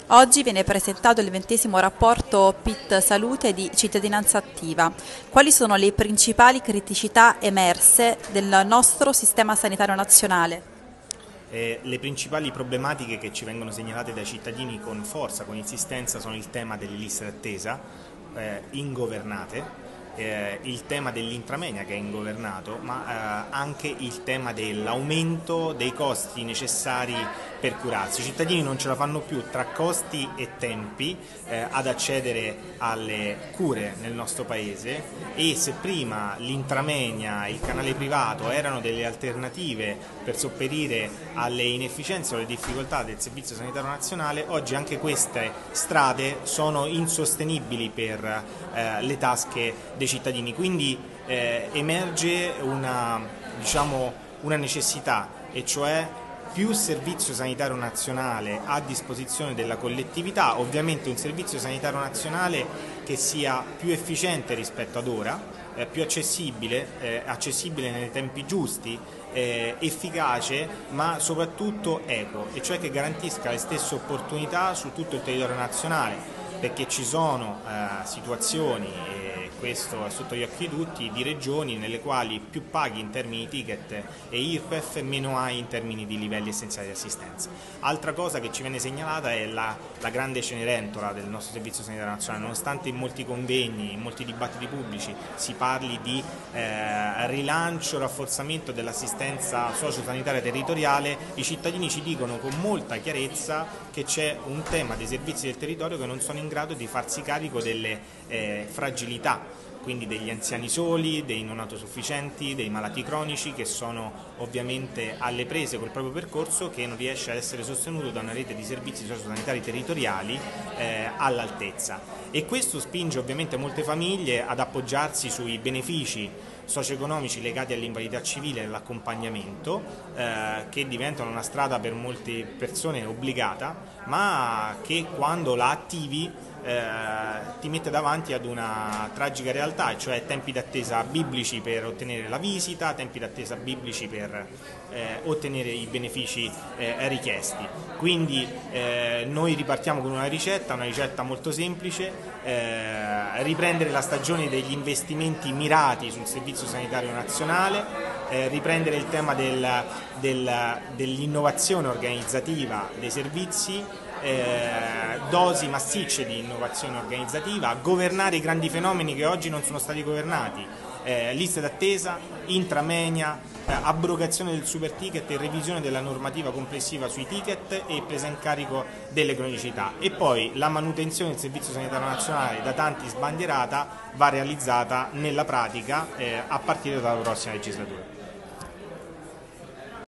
Oggi viene presentato il 20° rapporto PIT Salute di Cittadinanza Attiva. Quali sono le principali criticità emerse del nostro sistema sanitario nazionale? Le principali problematiche che ci vengono segnalate dai cittadini con forza, con insistenza, sono il tema delle liste d'attesa ingovernate, il tema dell'intramoenia che è ingovernato, ma anche il tema dell'aumento dei costi necessari per curarsi. I cittadini non ce la fanno più tra costi e tempi ad accedere alle cure nel nostro paese, e se prima l'intramoenia, il canale privato erano delle alternative per sopperire alle inefficienze o alle difficoltà del Servizio Sanitario Nazionale, oggi anche queste strade sono insostenibili per le tasche dei cittadini. Quindi emerge una necessità, e cioè più servizio sanitario nazionale a disposizione della collettività, ovviamente un servizio sanitario nazionale che sia più efficiente rispetto ad ora, più accessibile nei tempi giusti, efficace, ma soprattutto equo, e cioè che garantisca le stesse opportunità su tutto il territorio nazionale, perché ci sono situazioni, e questo è sotto gli occhi di tutti, di regioni nelle quali più paghi in termini di ticket e IRPEF meno hai in termini di livelli essenziali di assistenza. Altra cosa che ci viene segnalata è la grande Cenerentola del nostro Servizio Sanitario Nazionale. Nonostante in molti convegni, in molti dibattiti pubblici si parli di rilancio, rafforzamento dell'assistenza sociosanitaria territoriale, i cittadini ci dicono con molta chiarezza che c'è un tema dei servizi del territorio che non sono in grado di farsi carico delle fragilità, quindi degli anziani soli, dei non autosufficienti, dei malati cronici che sono ovviamente alle prese col proprio percorso, che non riesce ad essere sostenuto da una rete di servizi sociosanitari territoriali all'altezza. E questo spinge ovviamente molte famiglie ad appoggiarsi sui benefici socio-economici legati all'invalidità civile e all'accompagnamento, che diventano una strada per molte persone obbligata, ma che quando la attivi ti mette davanti ad una tragica realtà, cioè tempi d'attesa biblici per ottenere la visita, tempi d'attesa biblici per ottenere i benefici richiesti. Quindi noi ripartiamo con una ricetta molto semplice: riprendere la stagione degli investimenti mirati sul Servizio Sanitario Nazionale, riprendere il tema dell'innovazione organizzativa dei servizi, dosi massicce di innovazione organizzativa, governare i grandi fenomeni che oggi non sono stati governati, liste d'attesa, intramoenia, abrogazione del super ticket e revisione della normativa complessiva sui ticket e presa in carico delle cronicità. E poi la manutenzione del Servizio Sanitario Nazionale, da tanti sbandierata, va realizzata nella pratica a partire dalla prossima legislatura.